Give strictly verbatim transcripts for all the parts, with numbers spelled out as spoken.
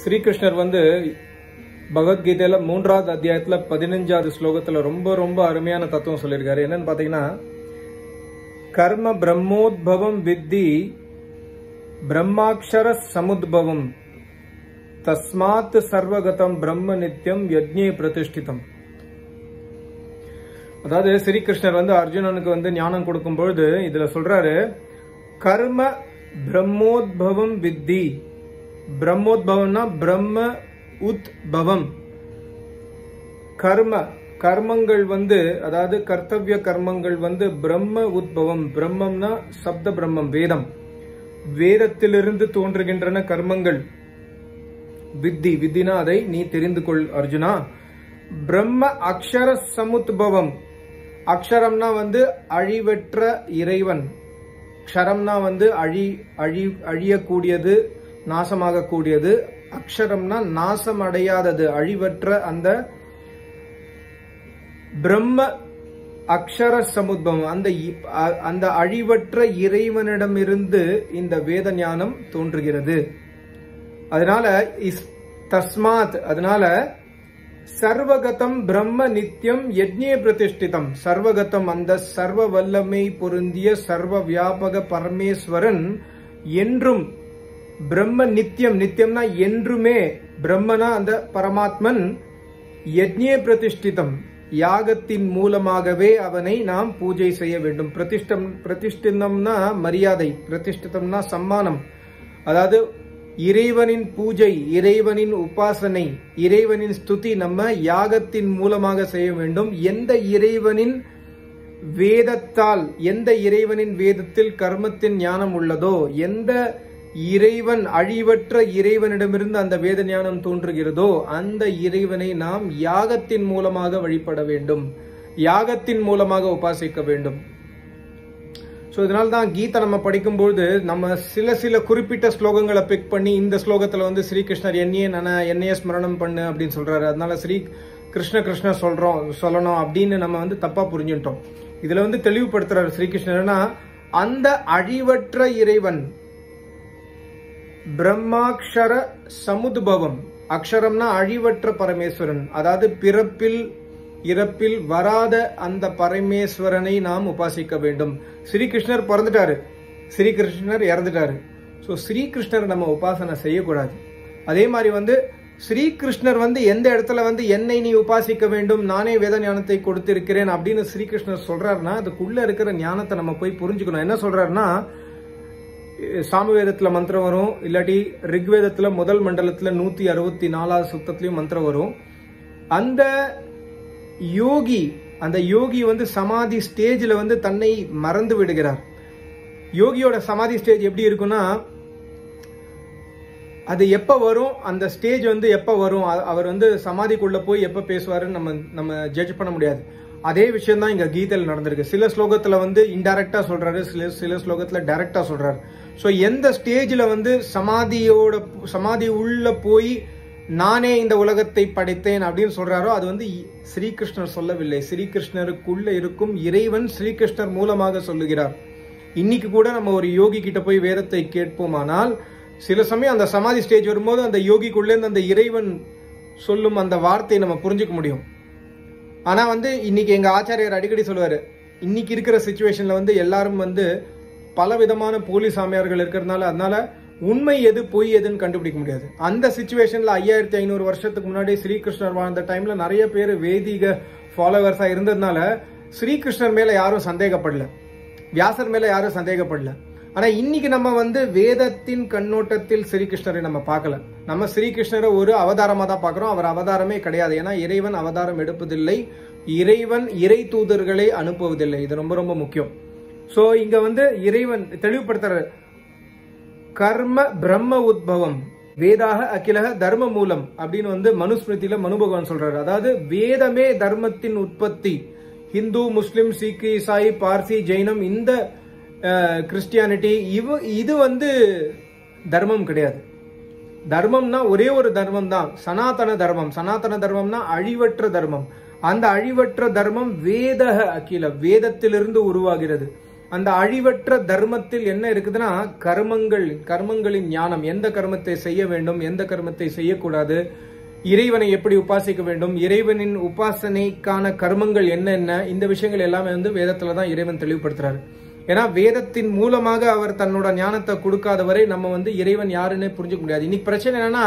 ஸ்ரீகிருஷ்ணர் வந்து பகவத்கீதையில மூன்றாவது அத்தியாயத்துல பதினஞ்சாவது ஸ்லோகத்துல ரொம்ப ரொம்ப அருமையான தத்துவம் சொல்லியிருக்காரு. என்னன்னு பாத்தீங்கன்னா, கர்ம பிரம்மோத்பவம் வித்தி பிரம்மாட்சர சமுத்பவம் தஸ்மாத் சர்வகதம் பிரம்ம நித்யம் யஜ்ஞே பிரதிஷ்டிதம். அதாவது ஸ்ரீகிருஷ்ணர் வந்து அர்ஜுனனுக்கு வந்து ஞானம் கொடுக்கும் பொழுது இதுல சொல்றாரு, கர்ம பிரம்மோத்பவம் வித்தி. பிரம்மோத்பவம்னா பிரம்ம உத்பவம். கர்ம கர்மங்கள் வந்து, அதாவது கர்த்தவிய கர்மங்கள் வந்து பிரம்ம உத்பவம். பிரம்மம்னா சப்த பிரம்மம், வேதம். வேதத்திலிருந்து தோன்றுகின்றன கர்மங்கள். வித்தி, வித்தினா அதை நீ தெரிந்து கொள் அர்ஜுனா. பிரம்ம அக்ஷர சமுத்பவம். அக்ஷரம்னா வந்து அழிவற்ற இறைவன். க்ஷரம்னா வந்து அழி அழி அழியக்கூடியது, நாசமாக கூடியது. அக்ஷரம்னா நாசம் அடையாதது, அழிவற்ற அந்த பிரம்ம அக்ஷர சமுத்பவம். அந்த அந்த அழிவற்ற இறைவனிடமிருந்து இந்த வேத ஞானம் தோன்றுகிறது. அதனால தஸ்மாத், அதனால சர்வகதம் பிரம்ம நித்யம் யஜ்ஞே பிரதிஷ்டிதம். சர்வகதம் அந்த சர்வ வல்லமை பொருந்திய சர்வ வியாபக பரமேஸ்வரன் என்றும், பிரம்ம நித்தியம், நித்தியம்னா என்றுமே, பிரம்மனா அந்த பரமாத்மன், யஜ்ஞே பிரதிஷ்டிதம் யாகத்தின் மூலமாகவே அவனை நாம் பூஜை செய்ய வேண்டும். பிரதிஷ்டம், பிரதிஷ்டிதம்னா மரியாதை, பிரதிஷ்டிதம்னா சம்மானம். அதாவது இறைவனின் பூஜை, இறைவனின் உபாசனை, இறைவனின் ஸ்துதி நம்ம யாகத்தின் மூலமாக செய்ய வேண்டும். எந்த இறைவனின் வேதத்தால், எந்த இறைவனின் வேதத்தில் கர்மத்தின் ஞானம் உள்ளதோ, எந்த இறைவன் அழிவற்ற இறைவனிடமிருந்து அந்த வேத ஞானம் தோன்றுகிறதோ அந்த இறைவனை நாம் யாகத்தின் மூலமாக வழிபட வேண்டும், யாகத்தின் மூலமாக உபாசிக்க வேண்டும். சோ இதனால்தான் கீதை நம்ம படிக்கும்போது நம்ம சில சில குறிப்பிட்ட ஸ்லோகங்களை பிக் பண்ணி, இந்த ஸ்லோகத்துல வந்து ஸ்ரீகிருஷ்ணர் என்னையே நன என்னையே ஸ்மரணம் பண்ணு அப்படின்னு சொல்றாரு, அதனால ஸ்ரீ கிருஷ்ண கிருஷ்ண சொல்றோம் சொல்லணும் அப்படின்னு நம்ம வந்து தப்பா புரிஞ்சுட்டோம். இதுல வந்து தெளிவுபடுத்துறாரு ஸ்ரீகிருஷ்ணர்னா, அந்த அழிவற்ற இறைவன் பிரம்மாட்சர சமுத்பவம். அக்ஷரம்னா அழிவற்ற பரமேஸ்வரன், அதாவது பிறப்பில் இறப்பில் வராத அந்த பரமேஸ்வரனை நாம் உபாசிக்க வேண்டும். ஸ்ரீகிருஷ்ணர் பிறந்துட்டாரு, ஸ்ரீகிருஷ்ணர் இறந்துட்டாரு. சோ ஸ்ரீகிருஷ்ணர் நம்ம உபாசனை செய்யக்கூடாது. அதே மாதிரி வந்து ஸ்ரீகிருஷ்ணர் வந்து எந்த இடத்துல வந்து என்னை நீ உபாசிக்க வேண்டும், நானே வேத ஞானத்தை கொடுத்திருக்கிறேன் அப்படின்னு ஸ்ரீகிருஷ்ணர் சொல்றாருன்னா, அதுக்குள்ள இருக்கிற ஞானத்தை நம்ம போய் புரிஞ்சுக்கணும். என்ன சொல்றாருன்னா, சாமவேதத்துல மந்திரம் வரும், இல்லாட்டி ரிக்வேதத்துல முதல் மண்டலத்துல நூத்தி அறுபத்தி நாலாவது சுத்தத்திலயும் மந்திரம் வரும். அந்த யோகி, அந்த யோகி வந்து சமாதி ஸ்டேஜ்ல வந்து தன்னை மறந்து விடுகிறார். யோகியோட சமாதி ஸ்டேஜ் எப்படி இருக்குன்னா, அது எப்ப வரும், அந்த ஸ்டேஜ் வந்து எப்ப வரும், அவர் வந்து சமாதிக்குள்ள போய் எப்ப பேசுவாருன்னு நம்ம நம்ம ஜட்ஜ் பண்ண முடியாது. அதே விஷயம் தான் இங்க கீதையில் நடந்திருக்கு. சில ஸ்லோகத்துல வந்து இன்டைரக்டா சொல்றாரு, சில சில ஸ்லோகத்துல டைரக்டா சொல்றாரு. சோ எந்த ஸ்டேஜ்ல வந்து சமாதியோட சமாதி உள்ள போய் நானே இந்த உலகத்தை படைத்தேன் அப்படின்னு சொல்றாரோ அது வந்து ஸ்ரீகிருஷ்ணர் சொல்லவில்லை. ஸ்ரீகிருஷ்ணருக்குள்ள இருக்கும் இறைவன் ஸ்ரீகிருஷ்ணர் மூலமாக சொல்லுகிறார். இன்னைக்கு கூட நம்ம ஒரு யோகி கிட்ட போய் வேதத்தை கேட்போமானால், சில சமயம் அந்த சமாதி ஸ்டேஜ் வரும்போது அந்த யோகிக்குள்ளே அந்த இறைவன் சொல்லும் அந்த வார்த்தையை நம்ம புரிஞ்சுக்க முடியும். ஆனா வந்து இன்னைக்கு எங்க ஆச்சாரியர் அடிக்கடி சொல்லுவாரு, இன்னைக்கு இருக்கிற சிச்சுவேஷன்ல வந்து எல்லாரும் வந்து பல விதமான போலி சாமியார்கள் இருக்கிறதுனால, அதனால உண்மை எது பொய் எதுன்னு கண்டுபிடிக்க முடியாது. அந்த சிச்சுவேஷன்ல ஐயாயிரத்தி ஐநூறு வருஷத்துக்கு முன்னாடி ஸ்ரீகிருஷ்ணர் வாழ்ந்த டைம்ல நிறைய பேர் வேதிக ஃபாலோவர்ஸா இருந்ததுனால ஸ்ரீகிருஷ்ணர் மேல யாரும் சந்தேகப்படல, வியாசர் மேல யாரும் சந்தேகப்படல. ஆனா இன்னைக்கு நம்ம வந்து வேதத்தின் கண்ணோட்டத்தில் ஸ்ரீகிருஷ்ணரை நம்ம பார்க்கல. நம்ம ஸ்ரீகிருஷ்ணரை ஒரு அவதாரமா தான் பார்க்கிறோம். அவர் அவதாரமே கிடையாது. ஏன்னா இறைவன் அவதாரம் எடுப்பதில்லை, இறைவன் இறை தூதர்களை அனுப்புவதில்லை. இது ரொம்ப ரொம்ப முக்கியம். சோ இங்க வந்து இறைவன் தெளிவுபடுத்துற, கர்ம பிரம்ம உத்பவம் வேதாக அகிலக தர்ம மூலம் அப்படின்னு வந்து மனுஸ்மிருதியில மனு பகவான் சொல்றாரு. அதாவது வேதமே தர்மத்தின் உற்பத்தி. ஹிந்து, முஸ்லிம், சீக்கு, இசாயி, பார்சி, ஜெயினம், இந்த கிறிஸ்டியானிட்டி, இவ இது வந்து தர்மம் கிடையாது. தர்மம்னா ஒரே ஒரு தர்மம் தான், சனாதன தர்மம். சனாதன தர்மம்னா அழிவற்ற தர்மம். அந்த அழிவற்ற தர்மம் வேதக அகில, வேதத்திலிருந்து உருவாகிறது. அந்த அழிவற்ற தர்மத்தில் என்ன இருக்குதுன்னா கர்மங்கள், கர்மங்களின் ஞானம், எந்த கர்மத்தை செய்ய வேண்டும், எந்த கர்மத்தை செய்யக்கூடாது, இறைவனை எப்படி உபாசிக்க வேண்டும், இறைவனின் உபாசனைக்கான கர்மங்கள் என்னென்ன, இந்த விஷயங்கள் எல்லாமே வந்து வேதத்துல தான் இறைவன் தெளிவுபடுத்துறாரு. ஏன்னா வேதத்தின் மூலமாக அவர் தன்னோட ஞானத்தை கொடுக்காத வரை நம்ம வந்து இறைவன் யாருன்னு புரிஞ்சுக்க முடியாது. இன்னைக்கு பிரச்சனை என்னன்னா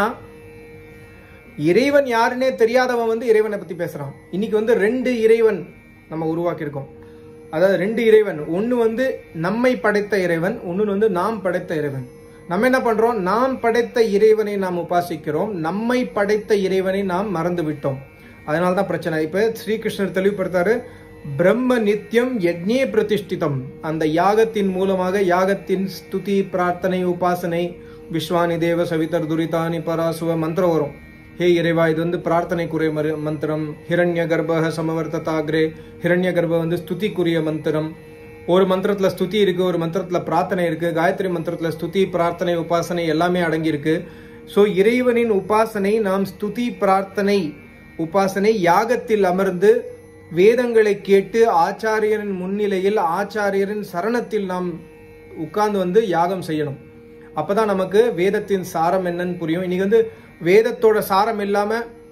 இறைவன் யாருன்னே தெரியாதவன் வந்து இறைவனை பத்தி பேசுறான். இன்னைக்கு வந்து ரெண்டு இறைவன் நம்ம உருவாக்கி இருக்கோம். அதாவது ரெண்டு இறைவன், ஒன்னு வந்து நம்மை படைத்த இறைவன், ஒன்னு வந்து நாம் படைத்த இறைவன். நம்ம என்ன பண்றோம், நாம் படைத்த இறைவனை நாம் உபாசிக்கிறோம், நம்மை படைத்த இறைவனை நாம் மறந்து விட்டோம். அதனால்தான் பிரச்சனை. இப்ப ஸ்ரீகிருஷ்ணர் தெளிவுபடுத்தாரு, பிரம்ம நித்தியம் யஜ்ஞே பிரதிஷ்டிதம். அந்த யாகத்தின் மூலமாக, யாகத்தின் ஸ்துதி, பிரார்த்தனை, உபாசனை, விஸ்வானி தேவ சவிதர் துரிதானி பராசுவ மந்திரம் வரும். ஹே இறைவா, இது வந்து பிரார்த்தனைக்குரிய மந்திரம். ஹிரண்ய கர்ப்ப சமவர்த்ததாகிரே, ஹிரண்ய கர்ப்ப வந்து ஸ்துதிக்குரிய மந்திரம். ஒரு மந்திரத்துல ஸ்துதி இருக்கு, ஒரு மந்திரத்துல பிரார்த்தனை இருக்கு. காயத்ரி மந்திரத்துல ஸ்துதி, பிரார்த்தனை, உபாசனை எல்லாமே அடங்கி இருக்கு. சோ இறைவனின் உபாசனை, நாம் ஸ்துதி, பிரார்த்தனை, உபாசனை யாகத்தில் அமர்ந்து வேதங்களை கேட்டு ஆச்சாரியரின் முன்னிலையில், ஆச்சாரியரின் சரணத்தில் நாம் உட்கார்ந்து வந்து யாகம் செய்யணும். அப்பதான் நமக்கு வேதத்தின் சாரம் என்னன்னு புரியும். இன்னைக்கு வந்து வேதத்தோட சாரம் இல்லாம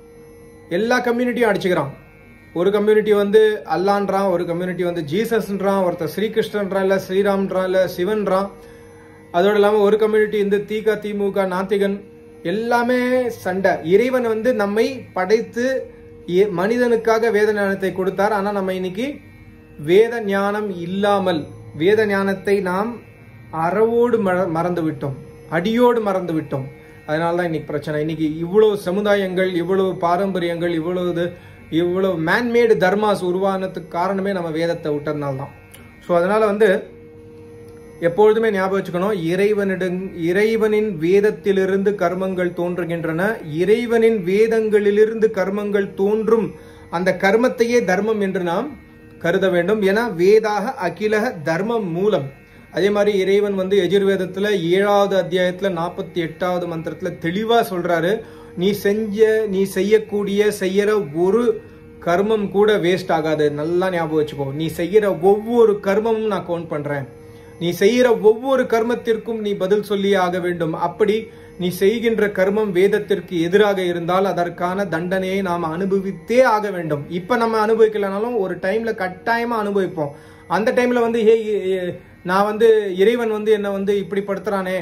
எல்லா கம்யூனிட்டியும் அடிச்சுக்கிறான். ஒரு கம்யூனிட்டி வந்து அல்லான்றான், ஒரு கம்யூனிட்டி வந்து ஜீசஸ்ன்றான், ஒருத்தர் ஸ்ரீகிருஷ்ணன்றான், இல்ல ஸ்ரீராம்ன்றான், இல்ல சிவன்றான். அதோட இல்லாம ஒரு கம்யூனிட்டி இந்த தீகா, திமுக, நாத்திகன், எல்லாமே சண்டை. இறைவன் வந்து நம்மை படைத்து மனிதனுக்காக வேத ஞானத்தை கொடுத்தார். ஆனா நம்ம இன்னைக்கு வேத ஞானம் இல்லாமல், வேத ஞானத்தை நாம் அறவோடு மறந்து விட்டோம், அடியோடு மறந்து விட்டோம். அதனாலதான் இன்னைக்கு பிரச்சனை. இன்னைக்கு இவ்வளவு சமுதாயங்கள், இவ்வளவு பாரம்பரியங்கள், இவ்வளவு இவ்வளவு மேன்மேடு தர்மாஸ் உருவானதுக்கு காரணமே நம்ம வேதத்தை விட்டதுனால்தான். ஸோ அதனால வந்து எப்பொழுதுமே ஞாபகம் வச்சுக்கணும், இறைவனிடம், இறைவனின் வேதத்திலிருந்து கர்மங்கள் தோன்றுகின்றன. இறைவனின் வேதங்களிலிருந்து கர்மங்கள் தோன்றும் அந்த கர்மத்தையே தர்மம் என்று நாம் கருத வேண்டும். ஏன்னா வேதாக அகிலக தர்மம் மூலம். அதே மாதிரி இறைவன் வந்து எஜுர்வேதத்துல ஏழாவது அத்தியாயத்துல நாற்பத்தி எட்டாவது மந்திரத்துல தெளிவா சொல்றாரு, நீ செஞ்ச நீ செய்யக்கூடிய செய்யற ஒரு கர்மம் கூட வேஸ்ட் ஆகாது. நல்லா ஞாபகம் வச்சுக்கோ, நீ செய்யற ஒவ்வொரு கர்மமும் நான் கவுண்ட் பண்றேன். நீ செய்யற ஒவ்வொரு கர்மத்திற்கும் நீ பதில் சொல்லியே ஆக வேண்டும். அப்படி நீ செய்கின்ற கர்மம் வேதத்திற்கு எதிராக இருந்தால் அதற்கான தண்டனையை நாம் அனுபவித்தே ஆக வேண்டும். இப்ப நம்ம அனுபவிக்கலனாலும் ஒரு டைம்ல கட்டாயமா அனுபவிப்போம். அந்த டைம்ல வந்து ஹே நான் வந்து இறைவன் வந்து என்ன வந்து இப்படி படுத்துறானே,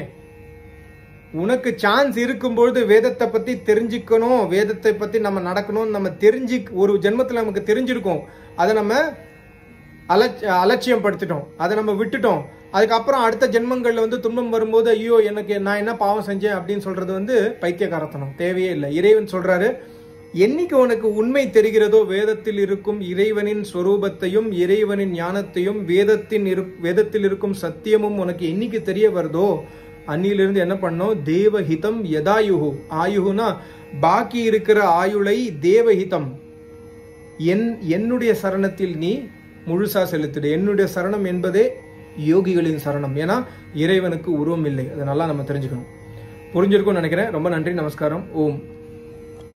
உனக்கு சான்ஸ் இருக்கும்பொழுது வேதத்தை பத்தி தெரிஞ்சுக்கணும், வேதத்தை பத்தி நம்ம நடக்கணும், நம்ம தெரிஞ்சு ஒரு ஜென்மத்துல நமக்கு தெரிஞ்சிருக்கும், அதை நம்ம அலட்சி அலட்சியம் படுத்திட்டோம், அதை நம்ம விட்டுட்டோம். அதுக்கப்புறம் அடுத்த ஜென்மங்கள்ல வந்து துன்பம் வரும்போது ஐயோ எனக்கு நான் என்ன பாவம் செஞ்சேன் அப்படின்னு சொல்றது வந்து பைத்தியக்காரத்தனம், தேவையே இல்லை. இறைவன் சொல்றாரு, என்னைக்கு உனக்கு உண்மை தெரிகிறதோ வேதத்தில் இருக்கும் இறைவனின் ஸ்வரூபத்தையும் இறைவனின் ஞானத்தையும் வேதத்தின் வேதத்தில் இருக்கும் சத்தியமும் உனக்கு என்னைக்கு தெரிய வருதோ அன்னிலிருந்து என்ன பண்ணோம், தேவஹிதம் யதாயுகு. ஆயுகுனா பாக்கி இருக்கிற ஆயுளை தேவஹிதம், என் என்னுடைய சரணத்தில் நீ முழுசா செலுத்திடு. என்னுடைய சரணம் என்பதே யோகிகளின் சரணம். ஏன்னா இறைவனுக்கு உருவம் இல்லை. அதை நல்லா நம்ம தெரிஞ்சுக்கணும். புரிஞ்சிருக்கும்னு நினைக்கிறேன். ரொம்ப நன்றி, நமஸ்காரம். ஓம்.